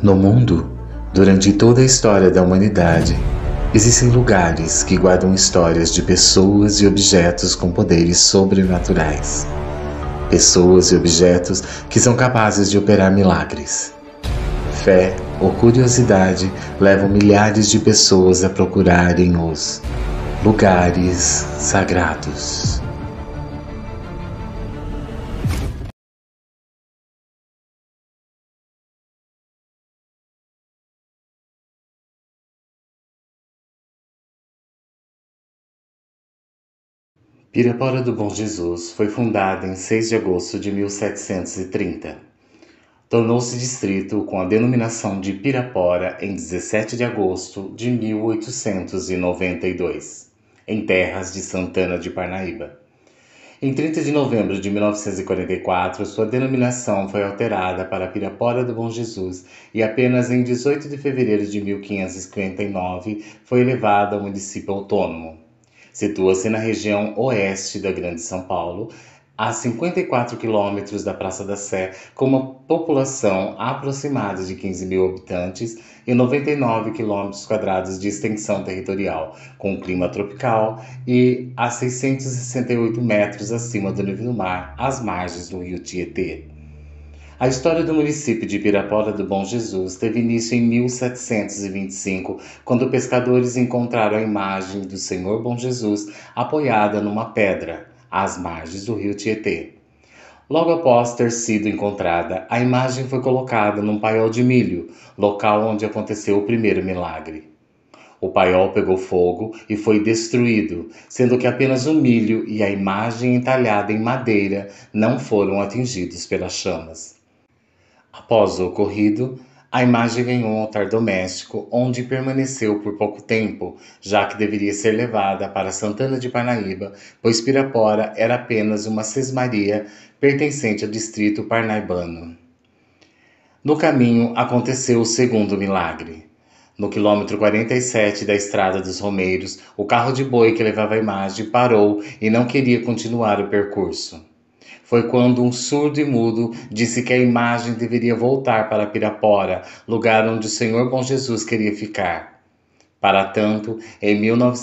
No mundo, durante toda a história da humanidade, existem lugares que guardam histórias de pessoas e objetos com poderes sobrenaturais. Pessoas e objetos que são capazes de operar milagres. Fé ou curiosidade levam milhares de pessoas a procurarem os lugares sagrados. Pirapora do Bom Jesus foi fundada em 6 de agosto de 1730. Tornou-se distrito com a denominação de Pirapora em 17 de agosto de 1892, em terras de Santana de Parnaíba. Em 30 de novembro de 1944, sua denominação foi alterada para Pirapora do Bom Jesus e apenas em 18 de fevereiro de 1559 foi elevada ao município autônomo. Situa-se na região oeste da Grande São Paulo, a 54 quilômetros da Praça da Sé, com uma população aproximada de 15 mil habitantes e 99 quilômetros quadrados de extensão territorial, com clima tropical e a 668 metros acima do nível do mar, às margens do rio Tietê. A história do município de Pirapora do Bom Jesus teve início em 1725, quando pescadores encontraram a imagem do Senhor Bom Jesus apoiada numa pedra, às margens do rio Tietê. Logo após ter sido encontrada, a imagem foi colocada num paiol de milho, local onde aconteceu o primeiro milagre. O paiol pegou fogo e foi destruído, sendo que apenas o milho e a imagem entalhada em madeira não foram atingidos pelas chamas. Após o ocorrido, a imagem ganhou um altar doméstico, onde permaneceu por pouco tempo, já que deveria ser levada para Santana de Parnaíba, pois Pirapora era apenas uma sesmaria pertencente ao distrito parnaibano. No caminho aconteceu o segundo milagre. No quilômetro 47 da Estrada dos Romeiros, o carro de boi que levava a imagem parou e não queria continuar o percurso. Foi quando um surdo e mudo disse que a imagem deveria voltar para Pirapora, lugar onde o Senhor Bom Jesus queria ficar. Para tanto, em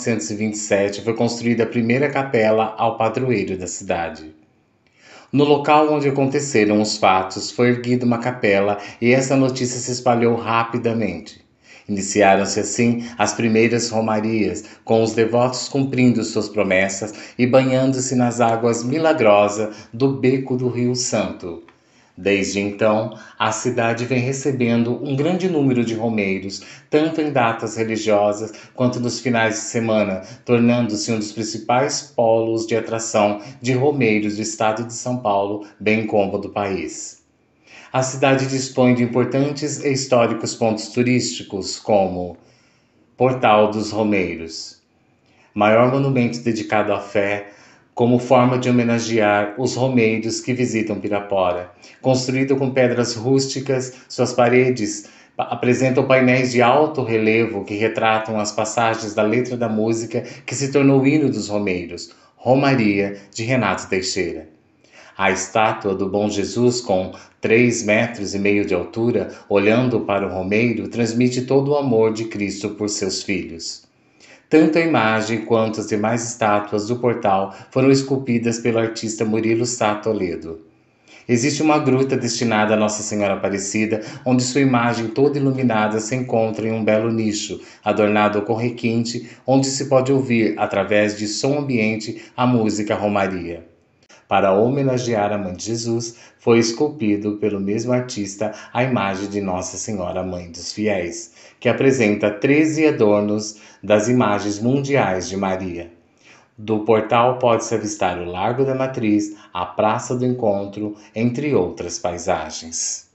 1927 foi construída a primeira capela ao padroeiro da cidade. No local onde aconteceram os fatos foi erguida uma capela e essa notícia se espalhou rapidamente. Iniciaram-se assim as primeiras romarias, com os devotos cumprindo suas promessas e banhando-se nas águas milagrosas do beco do Rio Santo. Desde então, a cidade vem recebendo um grande número de romeiros, tanto em datas religiosas quanto nos finais de semana, tornando-se um dos principais polos de atração de romeiros do estado de São Paulo, bem como do país. A cidade dispõe de importantes e históricos pontos turísticos, como Portal dos Romeiros, maior monumento dedicado à fé, como forma de homenagear os romeiros que visitam Pirapora. Construído com pedras rústicas, suas paredes apresentam painéis de alto relevo que retratam as passagens da letra da música que se tornou o hino dos romeiros, Romaria, de Renato Teixeira. A estátua do Bom Jesus, com 3,5 metros de altura, olhando para o romeiro, transmite todo o amor de Cristo por seus filhos. Tanto a imagem quanto as demais estátuas do portal foram esculpidas pelo artista Murilo Sá Toledo. Existe uma gruta destinada a Nossa Senhora Aparecida, onde sua imagem toda iluminada se encontra em um belo nicho, adornado com requinte, onde se pode ouvir, através de som ambiente, a música Romaria. Para homenagear a Mãe de Jesus, foi esculpido pelo mesmo artista a imagem de Nossa Senhora Mãe dos Fiéis, que apresenta 13 adornos das imagens mundiais de Maria. Do portal pode-se avistar o Largo da Matriz, a Praça do Encontro, entre outras paisagens.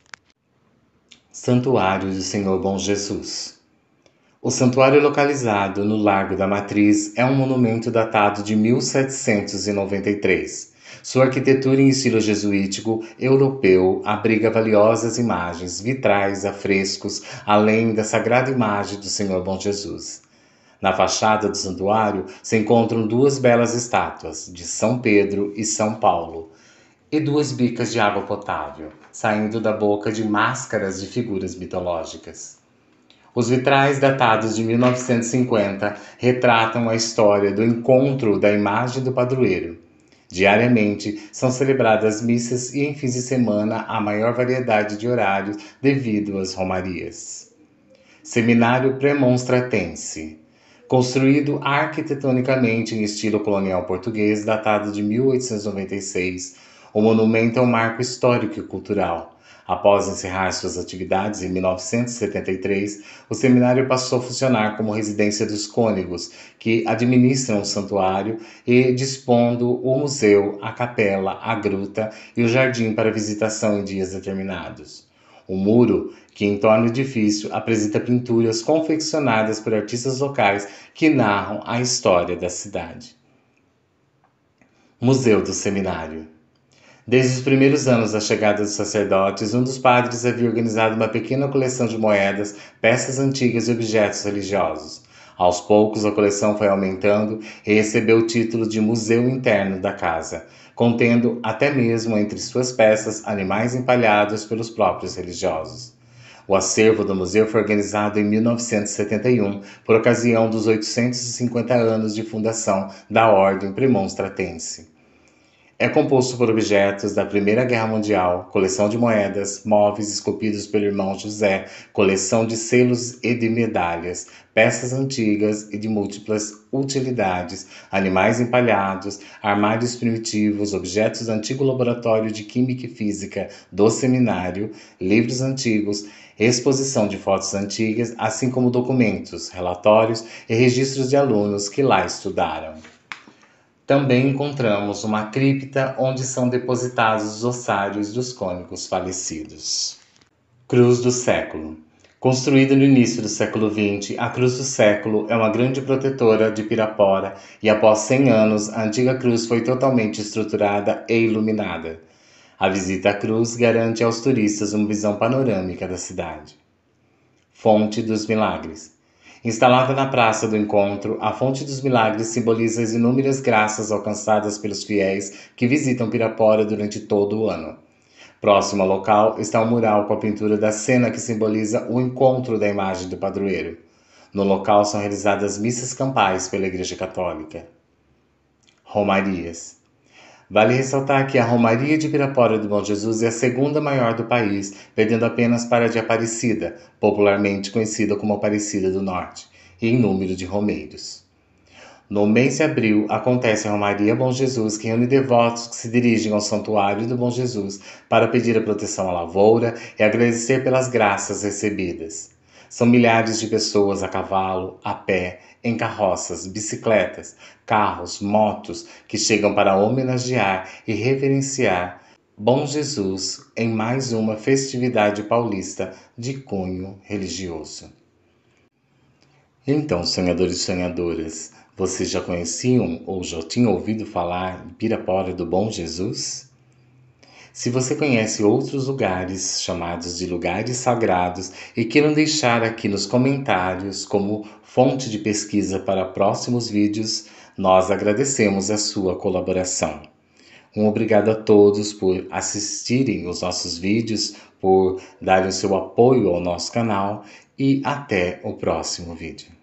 Santuário do Senhor Bom Jesus. O santuário localizado no Largo da Matriz é um monumento datado de 1793. Sua arquitetura em estilo jesuítico europeu abriga valiosas imagens, vitrais, afrescos, além da sagrada imagem do Senhor Bom Jesus. Na fachada do santuário se encontram duas belas estátuas, de São Pedro e São Paulo, e 2 bicas de água potável, saindo da boca de máscaras de figuras mitológicas. Os vitrais datados de 1950 retratam a história do encontro da imagem do padroeiro. Diariamente são celebradas missas e em fins de semana a maior variedade de horários devido às romarias. Seminário Premonstratense. Construído arquitetonicamente em estilo colonial português, datado de 1896, o monumento é um marco histórico e cultural. Após encerrar suas atividades em 1973, o seminário passou a funcionar como residência dos cônegos, que administram o santuário e dispondo o museu, a capela, a gruta e o jardim para visitação em dias determinados. O muro, que entorna o edifício, apresenta pinturas confeccionadas por artistas locais que narram a história da cidade. Museu do Seminário. Desde os primeiros anos da chegada dos sacerdotes, um dos padres havia organizado uma pequena coleção de moedas, peças antigas e objetos religiosos. Aos poucos, a coleção foi aumentando e recebeu o título de Museu Interno da Casa, contendo até mesmo entre suas peças animais empalhados pelos próprios religiosos. O acervo do museu foi organizado em 1971, por ocasião dos 850 anos de fundação da Ordem Premonstratense. É composto por objetos da Primeira Guerra Mundial, coleção de moedas, móveis esculpidos pelo irmão José, coleção de selos e de medalhas, peças antigas e de múltiplas utilidades, animais empalhados, armários primitivos, objetos do antigo laboratório de Química e Física do seminário, livros antigos, exposição de fotos antigas, assim como documentos, relatórios e registros de alunos que lá estudaram. Também encontramos uma cripta onde são depositados os ossários dos cônegos falecidos. Cruz do Século. Construída no início do século XX, a Cruz do Século é uma grande protetora de Pirapora e após 100 anos, a antiga cruz foi totalmente estruturada e iluminada. A visita à cruz garante aos turistas uma visão panorâmica da cidade. Fonte dos Milagres. Instalada na Praça do Encontro, a Fonte dos Milagres simboliza as inúmeras graças alcançadas pelos fiéis que visitam Pirapora durante todo o ano. Próximo ao local está um mural com a pintura da cena que simboliza o encontro da imagem do padroeiro. No local são realizadas missas campais pela Igreja Católica. Romarias. Vale ressaltar que a Romaria de Pirapora do Bom Jesus é a segunda maior do país, perdendo apenas para a de Aparecida, popularmente conhecida como Aparecida do Norte, e em número de romeiros. No mês de abril, acontece a Romaria Bom Jesus, que reúne devotos que se dirigem ao Santuário do Bom Jesus para pedir a proteção à lavoura e agradecer pelas graças recebidas. São milhares de pessoas a cavalo, a pé, em carroças, bicicletas, carros, motos, que chegam para homenagear e reverenciar Bom Jesus em mais uma festividade paulista de cunho religioso. Então, sonhadores e sonhadoras, vocês já conheciam ou já tinham ouvido falar de Pirapora do Bom Jesus? Se você conhece outros lugares chamados de lugares sagrados e queiram deixar aqui nos comentários como fonte de pesquisa para próximos vídeos, nós agradecemos a sua colaboração. Um obrigado a todos por assistirem os nossos vídeos, por darem o seu apoio ao nosso canal e até o próximo vídeo.